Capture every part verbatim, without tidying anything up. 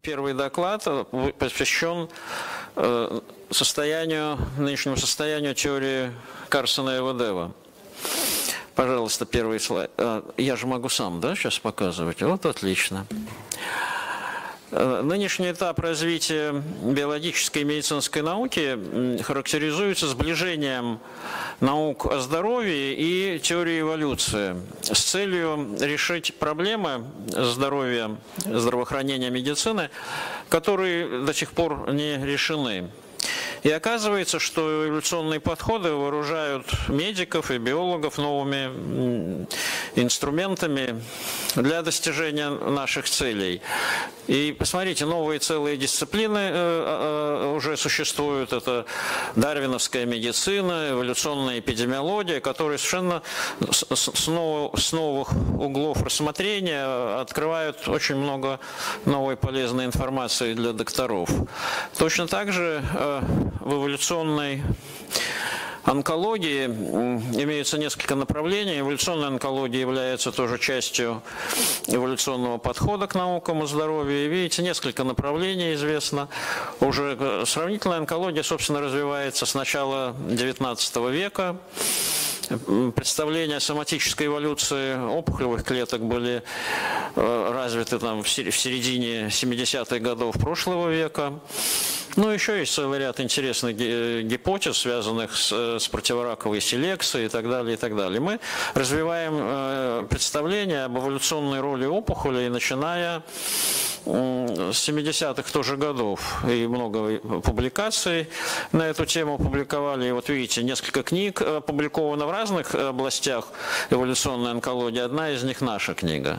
Первый доклад посвящен состоянию, нынешнему состоянию теории Карсона и Эведева. Пожалуйста, первый слайд. Я же могу сам, да, сейчас показывать? Вот отлично. Нынешний этап развития биологической и медицинской науки характеризуется сближением наук о здоровье и теории эволюции с целью решить проблемы здоровья, здравоохранения, медицины, которые до сих пор не решены. И оказывается, что эволюционные подходы вооружают медиков и биологов новыми инструментами для достижения наших целей. И посмотрите, новые целые дисциплины уже существуют. Это дарвиновская медицина, эволюционная эпидемиология, которые совершенно с новых углов рассмотрения открывают очень много новой полезной информации для докторов. Точно так же в эволюционной онкологии имеется несколько направлений. Эволюционная онкология является тоже частью эволюционного подхода к наукам о здоровье. И видите, несколько направлений известно. Уже сравнительная онкология, собственно, развивается с начала девятнадцатого века. Представления о соматической эволюции опухолевых клеток были развиты там в середине семидесятых годов прошлого века. Ну, еще есть целый ряд интересных гипотез, связанных с, с противораковой селекцией и так далее, и так далее. Мы развиваем представление об эволюционной роли опухолей, начиная с семидесятых тоже годов. И много публикаций на эту тему публиковали. И вот видите, несколько книг опубликовано в разных областях эволюционной онкологии. Одна из них наша книга.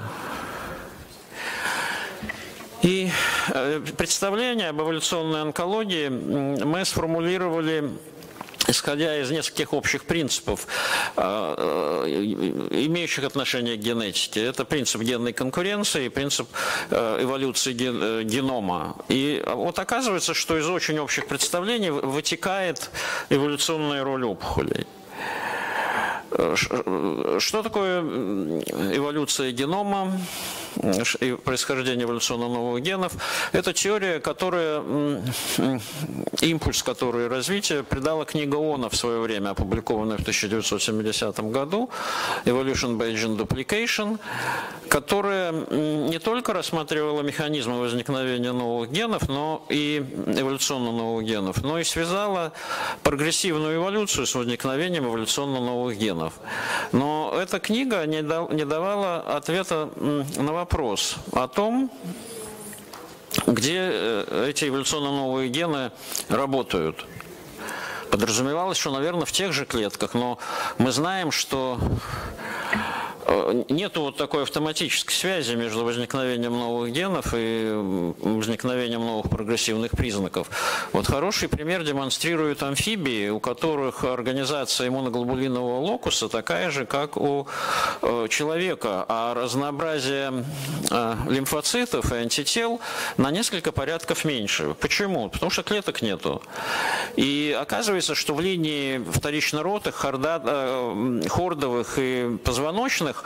И представление об эволюционной онкологии мы сформулировали, исходя из нескольких общих принципов, имеющих отношение к генетике. Это принцип генной конкуренции и принцип эволюции генома. И вот оказывается, что из очень общих представлений вытекает эволюционная роль опухолей. Что такое эволюция генома и происхождение эволюционно новых генов? Это теория, которая, импульс которой развития придала книга Она в свое время, опубликованная в тысяча девятьсот семидесятом году, Evolution by Gene Duplication, которая не только рассматривала механизмы возникновения новых генов, но и эволюционно новых генов, но и связала прогрессивную эволюцию с возникновением эволюционно новых генов. Но эта книга не давала ответа на вопрос о том, где эти эволюционно новые гены работают. Подразумевалось, что, наверное, в тех же клетках, но мы знаем, что нет вот такой автоматической связи между возникновением новых генов и возникновением новых прогрессивных признаков. Вот хороший пример демонстрируют амфибии, у которых организация иммуноглобулинового локуса такая же, как у человека, а разнообразие лимфоцитов и антител на несколько порядков меньше. Почему? Потому что клеток нету. И оказывается, что в линии вторично-ротых, хордовых и позвоночных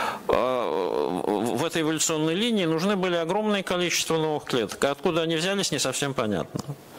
в этой эволюционной линии нужны были огромное количество новых клеток. А откуда они взялись, не совсем понятно.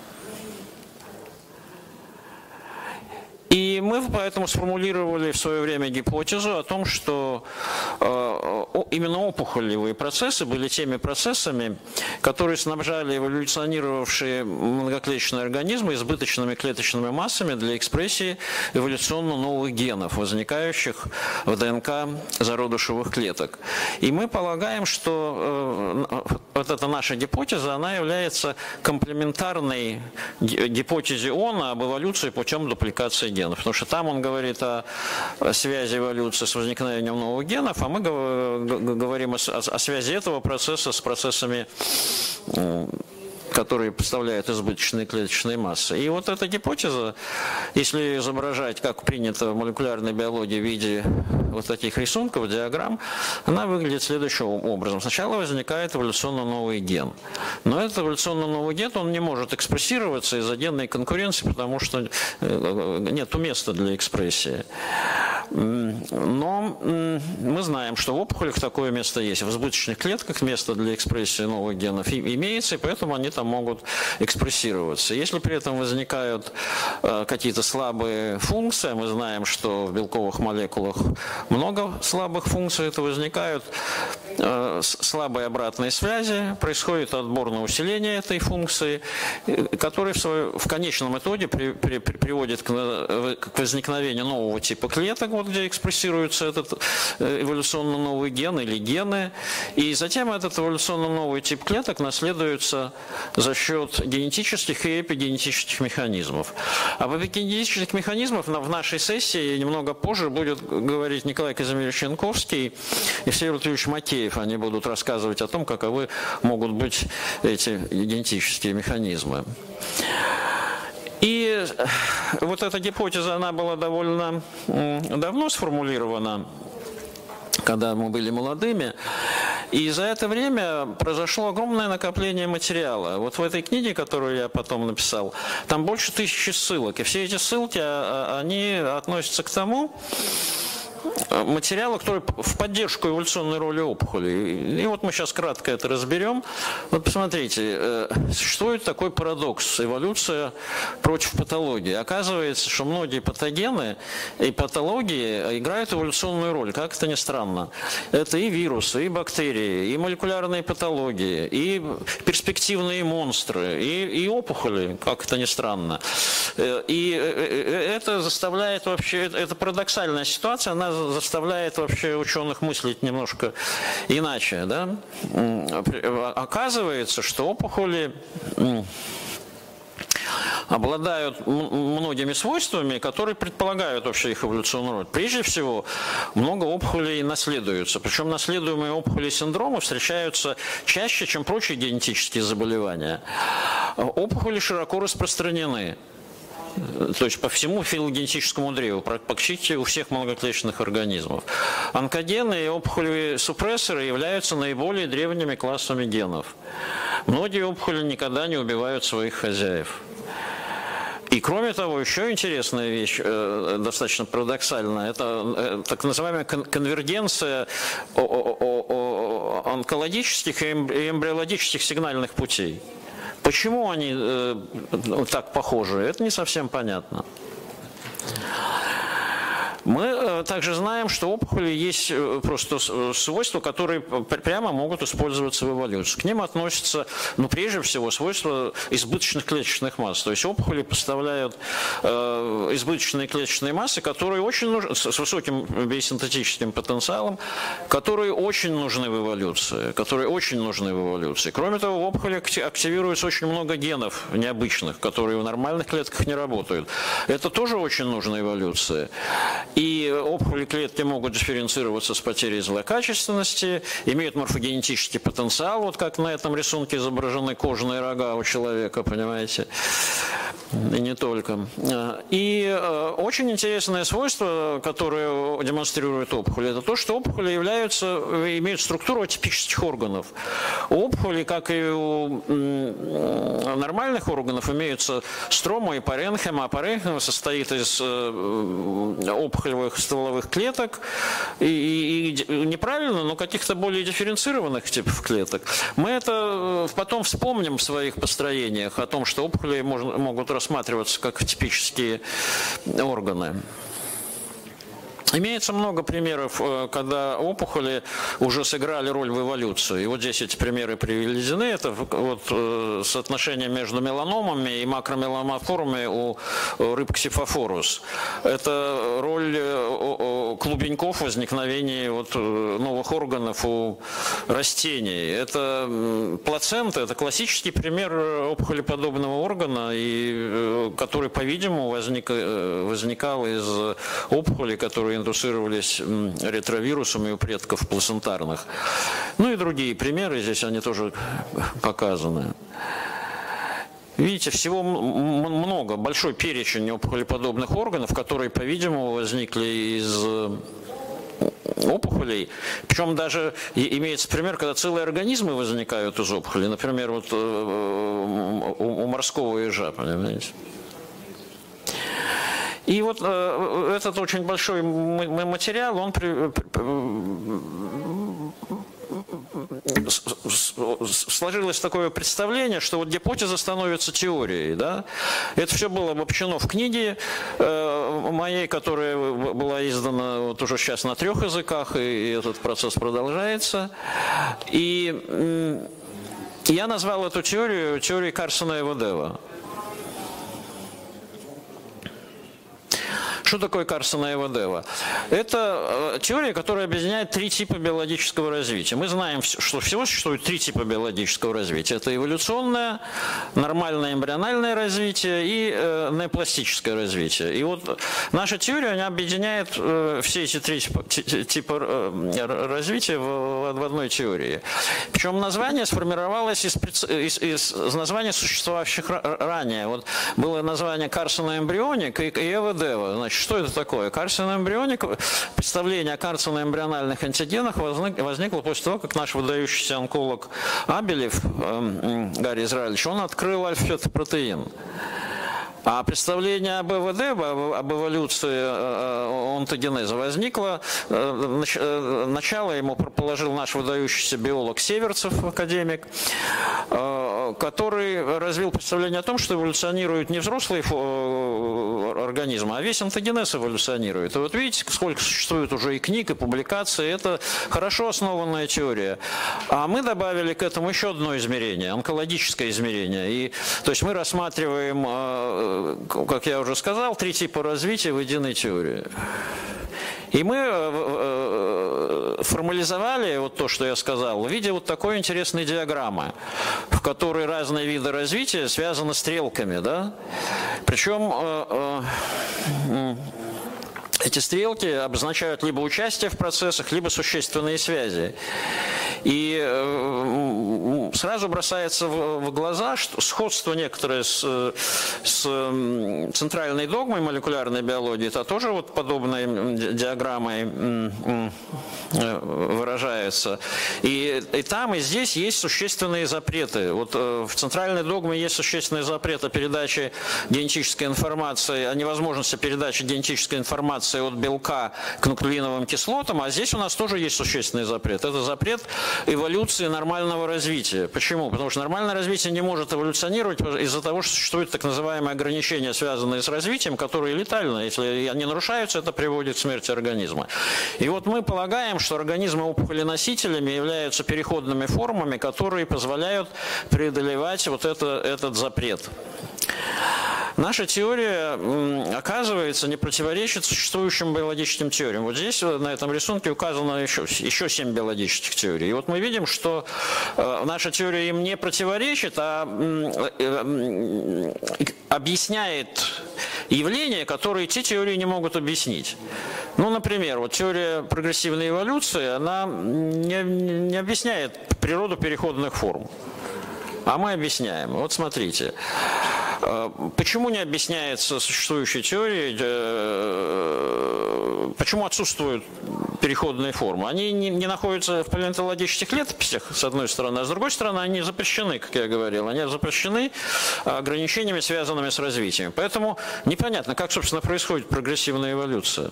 И мы поэтому сформулировали в свое время гипотезу о том, что именно опухолевые процессы были теми процессами, которые снабжали эволюционировавшие многоклеточные организмы избыточными клеточными массами для экспрессии эволюционно новых генов, возникающих в ДНК зародышевых клеток. И мы полагаем, что вот эта наша гипотеза, она является комплементарной гипотезе Она об эволюции путем дупликации генов. Потому что там он говорит о связи эволюции с возникновением новых генов, а мы говорим о связи этого процесса с процессами, которые представляют избыточные клеточные массы. И вот эта гипотеза, если изображать, как принято в молекулярной биологии в виде вот таких рисунков, диаграмм, она выглядит следующим образом. Сначала возникает эволюционно новый ген. Но этот эволюционно новый ген, он не может экспрессироваться из-за генной конкуренции, потому что нет места для экспрессии. Но мы знаем, что в опухолях такое место есть. В избыточных клетках место для экспрессии новых генов имеется, и поэтому они там могут экспрессироваться. Если при этом возникают какие-то слабые функции, мы знаем, что в белковых молекулах много слабых функций, это возникают слабые обратные связи, происходит отборное усиление этой функции, который в, свой, в конечном итоге при, при, при, приводит к, к возникновению нового типа клеток, вот где экспрессируется этот эволюционно новый ген или гены, и затем этот эволюционно новый тип клеток наследуется за счет генетических и эпигенетических механизмов. Об эпигенетических механизмах в нашей сессии немного позже будет говорить Николай Казимирович Янковский и Всеволод Юрьевич Макеев. Они будут рассказывать о том, каковы могут быть эти генетические механизмы. И вот эта гипотеза, она была довольно давно сформулирована, когда мы были молодыми. И за это время произошло огромное накопление материала. Вот в этой книге, которую я потом написал, там больше тысячи ссылок. И все эти ссылки, они относятся к тому материала, который в поддержку эволюционной роли опухоли. И вот мы сейчас кратко это разберем. Вот посмотрите, существует такой парадокс: эволюция против патологии. Оказывается, что многие патогены и патологии играют эволюционную роль, как это ни странно. Это и вирусы, и бактерии, и молекулярные патологии, и перспективные монстры, и, и опухоли, как это ни странно. И это заставляет вообще, это парадоксальная ситуация, она заставляет вообще ученых мыслить немножко иначе. Да? Оказывается, что опухоли обладают многими свойствами, которые предполагают вообще их эволюционную роль. Прежде всего, много опухолей наследуются. Причем наследуемые опухоли синдромы встречаются чаще, чем прочие генетические заболевания. Опухоли широко распространены. То есть по всему филогенетическому древу, практически у всех многоклеточных организмов. Онкогены и опухолевые супрессоры являются наиболее древними классами генов. Многие опухоли никогда не убивают своих хозяев. И кроме того, еще интересная вещь, достаточно парадоксальная, это так называемая конвергенция онкологических и эмбриологических сигнальных путей. Почему они э, так похожи, это не совсем понятно. Мы э, также знаем, что у опухоли есть просто свойства, которые прямо могут использоваться в эволюции. К ним относятся, ну, прежде всего, свойства избыточных клеточных масс. То есть опухоли поставляют э, избыточные клеточные массы, которые очень нужны, с высоким биосинтетическим потенциалом, которые очень нужны в эволюции, которые очень нужны в эволюции. Кроме того, в опухоли активируется очень много генов необычных, которые в нормальных клетках не работают. Это тоже очень нужно эволюции. И опухоли клетки могут дифференцироваться с потерей злокачественности, имеют морфогенетический потенциал, вот как на этом рисунке изображены кожаные рога у человека, понимаете, и не только. И очень интересное свойство, которое демонстрирует опухоль, это то, что опухоли являются, имеют структуру атипических органов. У опухолей, как и у нормальных органов, имеются строма и паренхема, а паренхема состоит из опухолевых стволовых клеток и, и, и неправильно, но каких-то более дифференцированных типов клеток. Мы это потом вспомним в своих построениях о том, что опухоли можно, могут рассматриваться как типические органы. Имеется много примеров, когда опухоли уже сыграли роль в эволюции. И вот здесь эти примеры приведены. Это вот соотношение между меланомами и макромеланоформами у рыб Ксифофорус. Это роль клубеньков возникновения вот новых органов у растений. Это плацента, это классический пример опухолеподобного органа, и, который, по-видимому, возник, возникал из опухолей, которые индуцировались ретровирусами у предков плацентарных. Ну и другие примеры, здесь они тоже показаны. Видите, всего много, большой перечень опухолеподобных органов, которые, по-видимому, возникли из опухолей. Причем даже имеется пример, когда целые организмы возникают из опухолей. Например, вот у морского ежа, понимаете. И вот э, этот очень большой материал, он при, сложилось такое представление, что вот гипотеза становится теорией. Да? Это все было обобщено в книге э, моей, которая была издана вот уже сейчас на трех языках, и этот процесс продолжается. И э, я назвал эту теорию теорией Карсона и Эведева. Что такое Карсона и Эведева? Это теория, которая объединяет три типа биологического развития. Мы знаем, что всего существует три типа биологического развития. Это эволюционное, нормальное эмбриональное развитие и э, неопластическое развитие. И вот наша теория, она объединяет э, все эти три типа, типа э, развития в, в одной теории. Причем название сформировалось из, из, из названий, существовавших ранее. Вот было название Карсона эмбрионик и, и Эведева. Значит, что это такое? Карсиноэмбрионик, представление о карциноэмбриональных антигенах возник, возникло после того, как наш выдающийся онколог Абелев, э, Гарри Израилевич, он открыл альфа-фетопротеин. А представление об ЭВД, об эволюции онтогенеза возникло, начало ему положил наш выдающийся биолог Северцев, академик, который развил представление о том, что эволюционируют не взрослые организмы, а весь онтогенез эволюционирует. И вот видите, сколько существует уже и книг, и публикаций, это хорошо основанная теория. А мы добавили к этому еще одно измерение, онкологическое измерение. И, то есть мы рассматриваем, как я уже сказал, три типа развития в единой теории. И мы формализовали вот то, что я сказал, в виде вот такой интересной диаграммы, в которой разные виды развития связаны стрелками, да? Причем эти стрелки обозначают либо участие в процессах, либо существенные связи. И сразу бросается в глаза, что сходство некоторое с, с центральной догмой молекулярной биологии, это тоже вот подобной диаграммой выражается. И, и там, и здесь есть существенные запреты. Вот в центральной догме есть существенный запрет о передаче генетической информации, о невозможности передачи генетической информации от белка к нуклеиновым кислотам, а здесь у нас тоже есть существенный запрет. Это запрет эволюции нормального развития. Почему? Потому что нормальное развитие не может эволюционировать из-за того, что существуют так называемые ограничения, связанные с развитием, которые летальны. Если они нарушаются, это приводит к смерти организма. И вот мы полагаем, что организмы опухоленосителями являются переходными формами, которые позволяют преодолевать вот это, этот запрет. Наша теория, оказывается, не противоречит существующим биологическим теориям. Вот здесь, на этом рисунке, указано еще, еще семь биологических теорий. И вот мы видим, что наша теория им не противоречит, а объясняет явления, которые те теории не могут объяснить. Ну, например, вот теория прогрессивной эволюции, она не, не объясняет природу переходных форм. А мы объясняем. Вот смотрите. Почему не объясняется существующей теорией, почему отсутствуют переходные формы? Они не, не находятся в палеонтологических летописях, с одной стороны, а с другой стороны, они запрещены, как я говорил. Они запрещены ограничениями, связанными с развитием. Поэтому непонятно, как, собственно, происходит прогрессивная эволюция.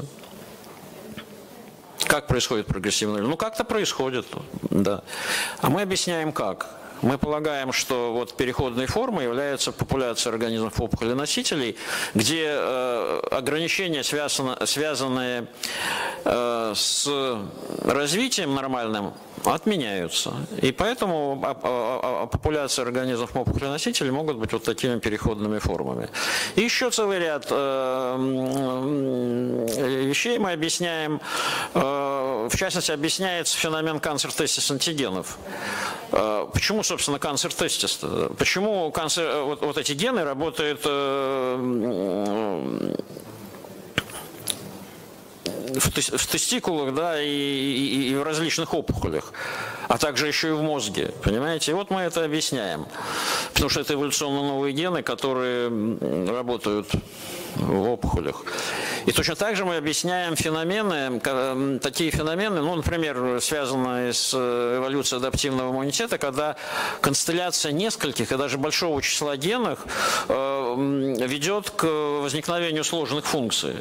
Как происходит прогрессивная эволюция? Ну, как-то происходит, да. А мы объясняем, как. Мы полагаем, что вот переходной формой является популяция организмов опухоленосителей, где э, ограничения, связаны, связанные э, с развитием нормальным, отменяются. И поэтому популяции организмов опухоленосителей могут быть вот такими переходными формами. И еще целый ряд э, вещей мы объясняем. Э, в частности, объясняется феномен канцер-тестис антигенов. Э, почему, собственно, канцер-тестис? Почему канцер, вот, вот эти гены работают э, в тестикулах, да, и, и, и в различных опухолях, а также еще и в мозге, понимаете? И вот мы это объясняем, потому что это эволюционно новые гены, которые работают в опухолях. И точно так же мы объясняем феномены, такие феномены, ну, например, связанные с эволюцией адаптивного иммунитета, когда констелляция нескольких и даже большого числа генов ведет к возникновению сложных функций.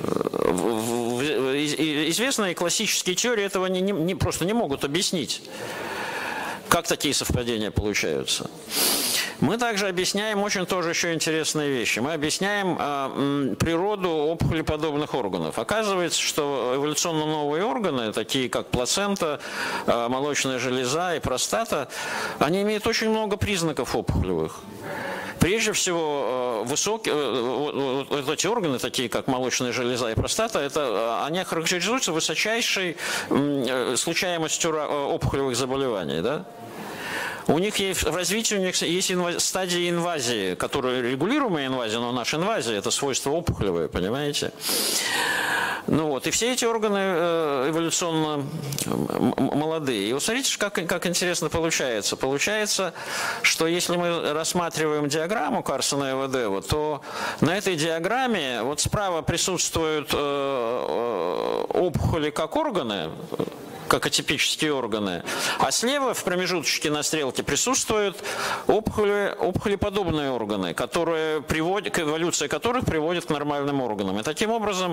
Известные классические теории этого не, не, просто не могут объяснить, как такие совпадения получаются. Мы также объясняем очень тоже еще интересные вещи. Мы объясняем э, природу опухолеподобных органов. Оказывается, что эволюционно новые органы, такие как плацента, э, молочная железа и простата, они имеют очень много признаков опухолевых. Прежде всего, высокие, вот эти органы, такие как молочная железа и простата, это, они характеризуются высочайшей случаемостью опухолевых заболеваний. Да? У них есть, в развитии у них есть инваз, стадии инвазии, которые регулируемая инвазия, но наша инвазия – это свойство опухолевое, понимаете? Ну вот, и все эти органы эволюционно молодые. И вот смотрите, как, как интересно получается. Получается, что если мы рассматриваем диаграмму Карсона и Эведева, то на этой диаграмме вот справа присутствуют опухоли как органы, как атипические органы, а слева в промежуточке на стрелке присутствуют опухоли, опухолеподобные органы, которые приводят, эволюция которых приводит к нормальным органам. И таким образом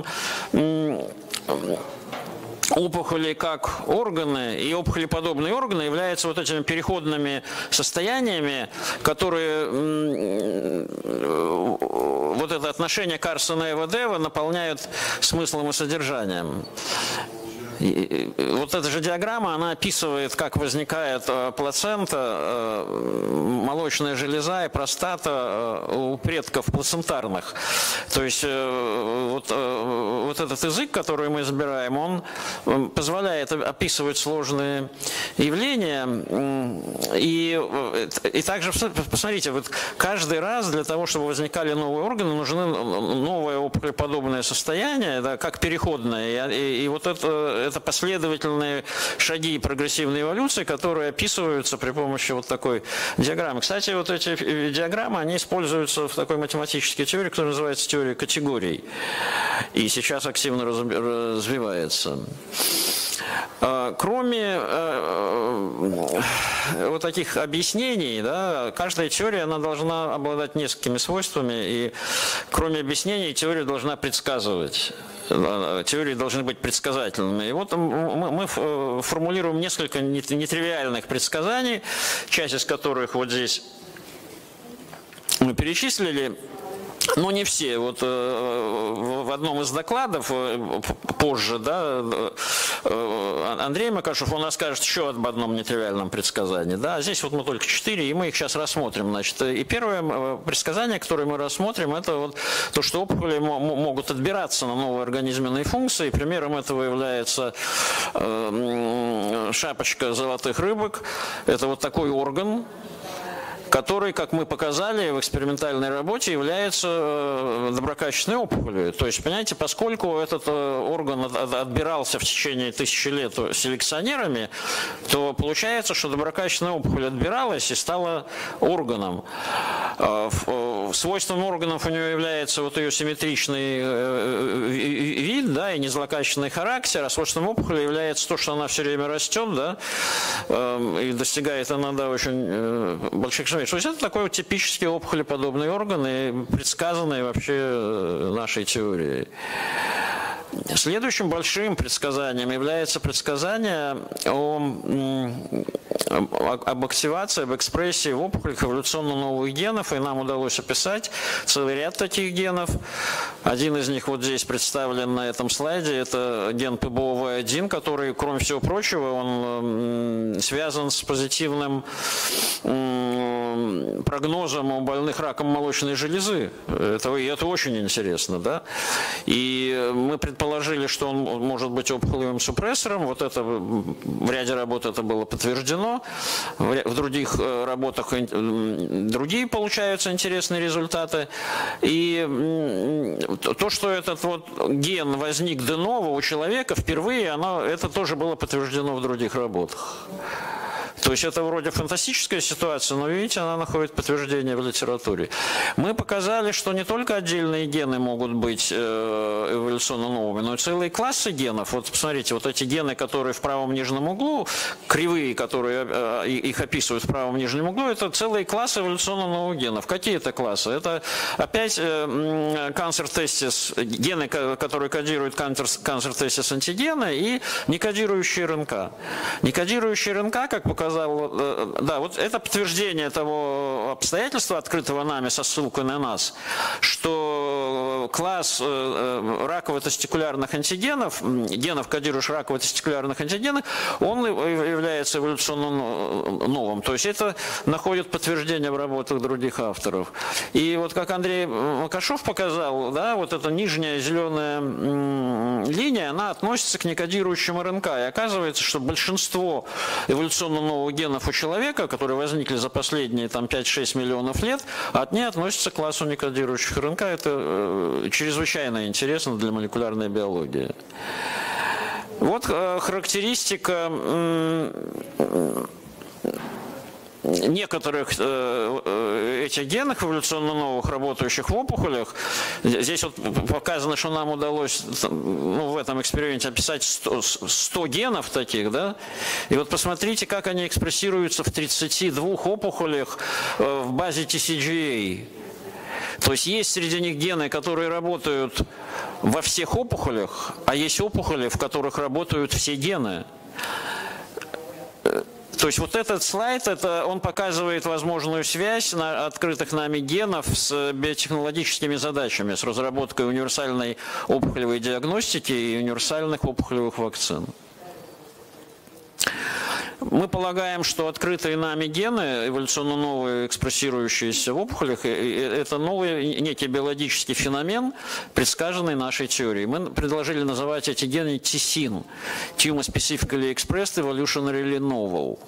опухоли как органы и опухолеподобные органы являются вот этими переходными состояниями, которые вот это отношение Карсона и Эведева наполняют смыслом и содержанием. И вот эта же диаграмма, она описывает, как возникает плацента, молочная железа и простата у предков плацентарных. То есть вот, вот этот язык, который мы избираем, он позволяет описывать сложные явления. И, и также, посмотрите, вот каждый раз для того, чтобы возникали новые органы, нужны новое опухолеподобное состояние, да, как переходное. И, и вот это это последовательные шаги и прогрессивной эволюции, которые описываются при помощи вот такой диаграммы. Кстати, вот эти диаграммы, они используются в такой математической теории, которая называется теория категорий. И сейчас активно развивается. Кроме вот таких объяснений, да, каждая теория она должна обладать несколькими свойствами, и кроме объяснений теория должна предсказывать. Теории должны быть предсказательными. И вот мы формулируем несколько нетривиальных предсказаний, часть из которых вот здесь мы перечислили. Но не все. Вот в одном из докладов позже, да, Андрей Макашев, он расскажет еще об одном нетривиальном предсказании. Да, здесь вот мы только четыре, и мы их сейчас рассмотрим. Значит, и первое предсказание, которое мы рассмотрим, это вот то, что опухоли могут отбираться на новые организменные функции. Примером этого является шапочка золотых рыбок. Это вот такой орган, который, как мы показали в экспериментальной работе, является доброкачественной опухолью. То есть, понимаете, поскольку этот орган отбирался в течение тысячи лет селекционерами, то получается, что доброкачественная опухоль отбиралась и стала органом. Свойством органов у нее является вот ее симметричный вид, да, и незлокачественный характер, а свойством опухоли является то, что она все время растет, да, и достигает иногда очень больших размеров. То есть это такой вот типический опухолеподобный орган, и предсказанный вообще нашей теорией. Следующим большим предсказанием является предсказание о, об активации, об экспрессии в опухолях эволюционно новых генов, и нам удалось описать целый ряд таких генов. Один из них вот здесь представлен на этом слайде, это ген пэ бэ о вэ один, который, кроме всего прочего, он связан с позитивным прогнозом у больных раком молочной железы. Это, это очень интересно, да? И мы предположили, что он может быть опухолевым супрессором. Вот это в ряде работ это было подтверждено. В других работах другие получаются интересные результаты. И то, что этот вот ген возник де-ново у человека впервые, оно, это тоже было подтверждено в других работах. То есть это вроде фантастическая ситуация, но, видите, она находит подтверждение в литературе. Мы показали, что не только отдельные гены могут быть эволюционно новыми, но и целые классы генов. Вот посмотрите, вот эти гены, которые в правом нижнем углу, кривые, которые их описывают в правом нижнем углу, это целые классы эволюционно новых генов. Какие это классы? Это опять cancer-testis, гены, которые кодируют cancer-testis антигены, и некодирующие РНК. Некодирующие РНК, как показал, да, вот это подтверждение того обстоятельства, открытого нами со ссылкой на нас, что класс раково-тестикулярных антигенов, генов, кодирующих раково-тестикулярных антигенов, он является эволюционно новым. То есть это находит подтверждение в работах других авторов. И вот как Андрей Макашов показал, да, вот эта нижняя зеленая линия, она относится к некодирующим РНК. И оказывается, что большинство эволюционно новых генов у человека, которые возникли за последние там пять-шесть миллионов лет, от них относятся к классу некодирующих РНК. Это э, чрезвычайно интересно для молекулярной биологии. Вот э, характеристика э, некоторых э, этих генов эволюционно новых, работающих в опухолях. Здесь вот показано, что нам удалось, ну, в этом эксперименте описать сто, сто генов таких, да? И вот посмотрите, как они экспрессируются в тридцати двух опухолях э, в базе ти си джи эй. То есть есть среди них гены, которые работают во всех опухолях, а есть опухоли, в которых работают все гены. То есть вот этот слайд, это, он показывает возможную связь на открытых нами генов с биотехнологическими задачами, с разработкой универсальной опухолевой диагностики и универсальных опухолевых вакцин. Мы полагаем, что открытые нами гены, эволюционно новые, экспрессирующиеся в опухолях, это новый некий биологический феномен, предсказанный нашей теорией. Мы предложили называть эти гены ти син, Tumor Specifically Expressed Evolutionarily Novel.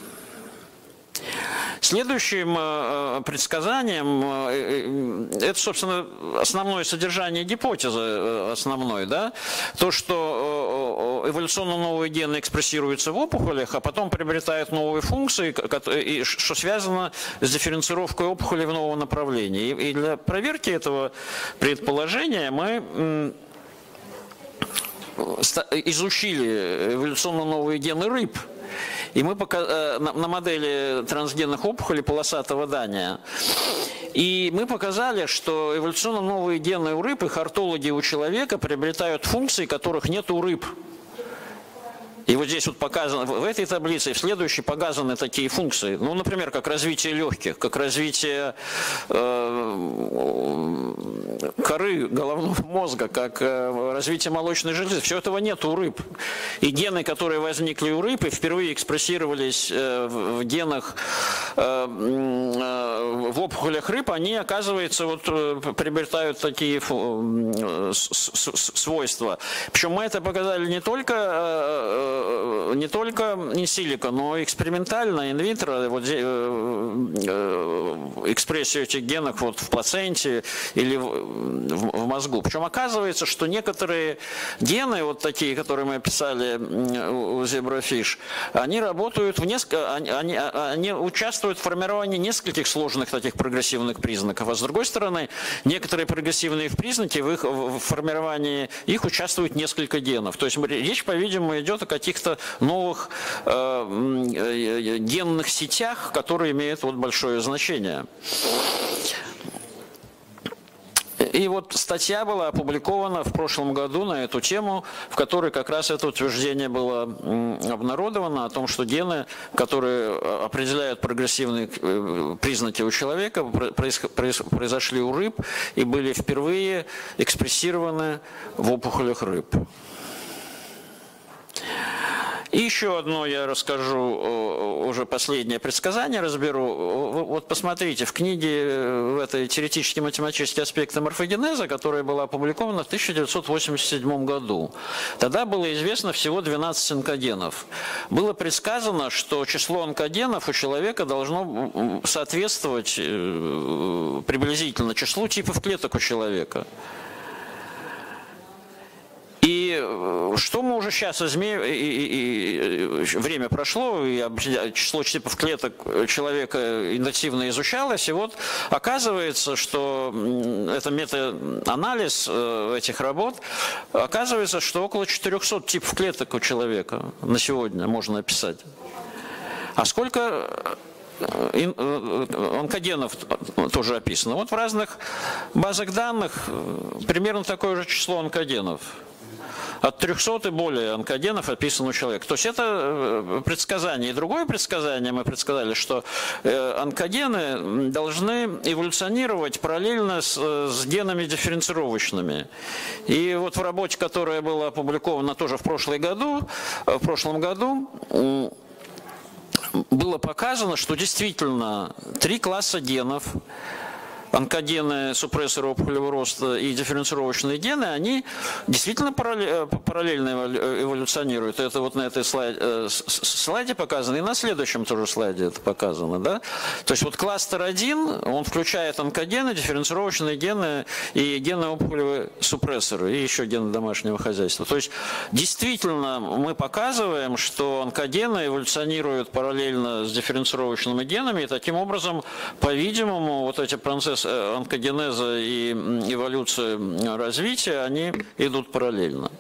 Следующим предсказанием, это, собственно, основное содержание гипотезы основной, да, то, что эволюционно новые гены экспрессируются в опухолях, а потом приобретают новые функции, что связано с дифференцировкой опухолей в новом направлении. И для проверки этого предположения мы изучили эволюционно новые гены рыб. И мы пока, на, на модели трансгенных опухолей полосатого дания. И мы показали, что эволюционно новые гены у рыб и хартологи у человека приобретают функции, которых нет у рыб. И вот здесь вот показано, в этой таблице и в следующей показаны такие функции. Ну, например, как развитие легких, как развитие э, коры головного мозга, как э, развитие молочной железы. Все этого нет у рыб. И гены, которые возникли у рыб и впервые экспрессировались э, в генах, э, э, в опухолях рыб, они, оказывается, вот, приобретают такие э, свойства. Причем мы это показали не только э, не только инсилико, но экспериментально, инвитро, вот, экспрессию этих генов вот, в плаценте или в, в, в мозгу. Причем оказывается, что некоторые гены, вот такие, которые мы описали у зеброфиш, они работают в несколько, они, они, они участвуют в формировании нескольких сложных таких прогрессивных признаков. А с другой стороны, некоторые прогрессивные признаки, в, их, в формировании их участвуют несколько генов. То есть речь, по-видимому, идет о каких-то новых э, генных сетях, которые имеют вот большое значение. И вот статья была опубликована в прошлом году на эту тему, в которой как раз это утверждение было обнародовано о том, что гены, которые определяют прогрессивные признаки у человека, произошли у рыб и были впервые экспрессированы в опухолях рыб. И еще одно я расскажу, уже последнее предсказание разберу. Вот посмотрите, в книге, в этой «Теоретические математические аспекты морфогенеза», которая была опубликована в тысяча девятьсот восемьдесят седьмом году, тогда было известно всего двенадцать онкогенов. Было предсказано, что число онкогенов у человека должно соответствовать приблизительно числу типов клеток у человека. И что мы уже сейчас измерим, и, и, и, время прошло, и число типов клеток человека интенсивно изучалось, и вот оказывается, что это мета-анализ этих работ, оказывается, что около четырёхсот типов клеток у человека на сегодня можно описать. А сколько онкогенов тоже описано? Вот в разных базах данных примерно такое же число онкогенов. От трёхсот и более онкогенов описано у человека. То есть это предсказание. И другое предсказание, мы предсказали, что онкогены должны эволюционировать параллельно с, с генами дифференцировочными. И вот в работе, которая была опубликована тоже в прошлом году, в прошлом году, было показано, что действительно три класса генов, онкогены, супрессоры опухолевого роста и дифференцировочные гены, они действительно параллельно эволюционируют. Это вот на этой слайде, слайде показано, и на следующем тоже слайде это показано. Да? То есть вот кластер один, он включает онкогены, дифференцировочные гены и гены опухолевые супрессоры, и еще гены домашнего хозяйства. То есть действительно мы показываем, что онкогены эволюционируют параллельно с дифференцировочными генами, и таким образом, по-видимому, вот эти процессы онкогенеза и эволюции развития, они идут параллельно.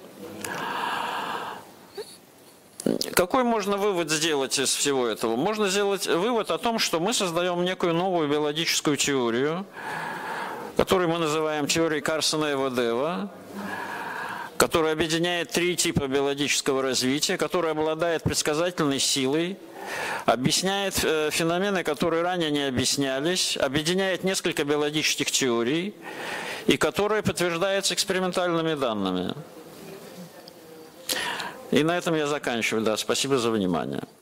Какой можно вывод сделать из всего этого? Можно сделать вывод о том, что мы создаем некую новую биологическую теорию, которую мы называем теорией Карсона-Эва-Дева, которая объединяет три типа биологического развития, которая обладает предсказательной силой, объясняет феномены, которые ранее не объяснялись, объединяет несколько биологических теорий и которые подтверждаются экспериментальными данными. И на этом я заканчиваю. Да, спасибо за внимание.